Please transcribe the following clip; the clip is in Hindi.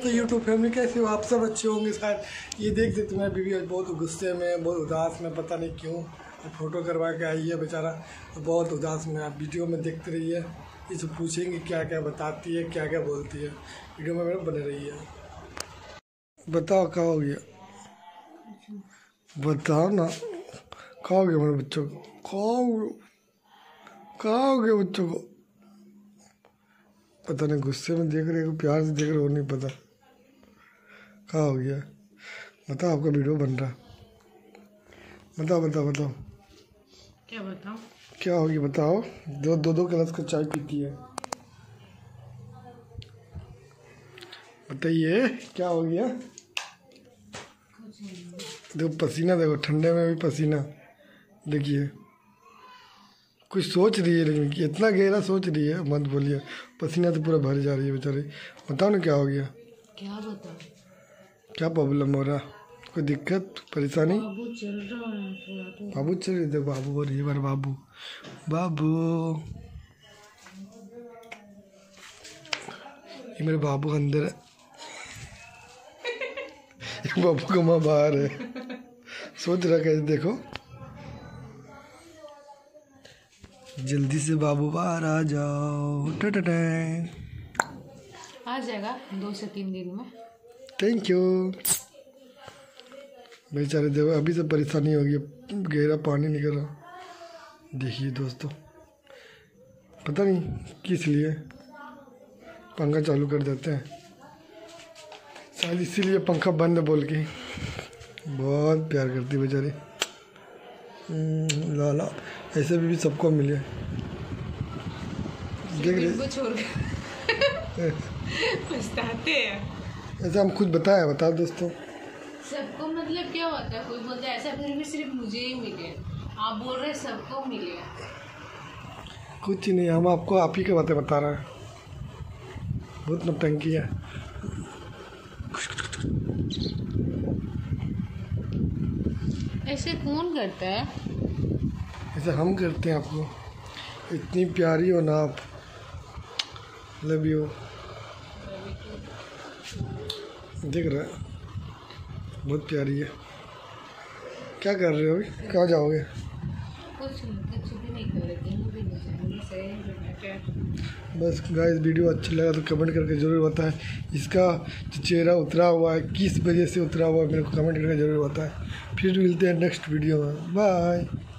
तो यूट्यूब फैमिली कैसे हो आप सब? अच्छे होंगे शायद। ये देख सकते मेरी बीवी आज बहुत गुस्से में, बहुत उदास में, पता नहीं क्यों। फ़ोटो करवा के आई है बेचारा, तो बहुत उदास में। आप वीडियो में देखते रहिए, इसे पूछेंगे क्या क्या बताती है, क्या क्या बोलती है। वीडियो में मेरे बने रही है। बताओ क्या हो गया, बताओ ना। क्या हो गया मेरे बच्चों को? क्या हो गया बच्चों को? पता नहीं, गुस्से में देख रहे हो, प्यार से देख रहे हो, नहीं पता क्या हो गया। बताओ, आपका वीडियो बन रहा। बताओ बताओ बताओ, क्या बताओ? क्या हो गया बताओ। दो गिलास का चाय पीती है, बताइए क्या हो गया। देखो पसीना, देखो ठंडे में भी पसीना। देखिए कुछ सोच रही है, लेकिन इतना गहरा सोच रही है मत बोलिए। पसीना तो पूरा भर जा रही है बेचारी। बताओ ना क्या हो गया। क्या बताओ? क्या प्रॉब्लम हो रहा? कोई दिक्कत परेशानी? बाबू चल रहा है थोड़ा तो। बाबू चल रही, देखो बाबू हो रही है, बाबू बाबू। ये मेरे बाबू अंदर है, ये बाबू का माँ बाहर है। सोच रहा कैसे, देखो जल्दी से बाबू बाहर आ जाओ। आ जाएगा 2 से 3 दिन में। Thank you. बेचारे देखो अभी से परेशानी होगी, गहरा पानी निकल रहा। देखिए दोस्तों, पता नहीं किस लिए पंखा चालू कर देते हैं, शायद इसीलिए पंखा बंद बोल के। बहुत प्यार करती है बेचारी। लाला ऐसे भी सबको मिले। देख रहे छोड़ पछताते हैं। ऐसा हम खुद बताया, बता दोस्तों। सबको मतलब क्या होता है, कोई बोलता है ऐसा, फिर भी सिर्फ मुझे ही मिले। आप बोल रहे सबको मिले। कुछ नहीं, हम आपको आप ही के बातें बता रहे हैं। बहुत नौटंकी है। ऐसे कौन करता है? ऐसा हम करते हैं आपको। इतनी प्यारी हो ना आप। Love you. देख रहे हैं बहुत प्यारी है। क्या कर रहे हो अभी? कहाँ जाओगे? कुछ भी नहीं कर रहे, कहीं भी नहीं जा रहे, सही है। बस गाइस, वीडियो अच्छा लगा तो कमेंट करके ज़रूर बताएं। इसका जो चेहरा उतरा हुआ है किस वजह से उतरा हुआ है, मेरे को कमेंट करके ज़रूर बताएं। फिर मिलते हैं नेक्स्ट वीडियो में। बाय।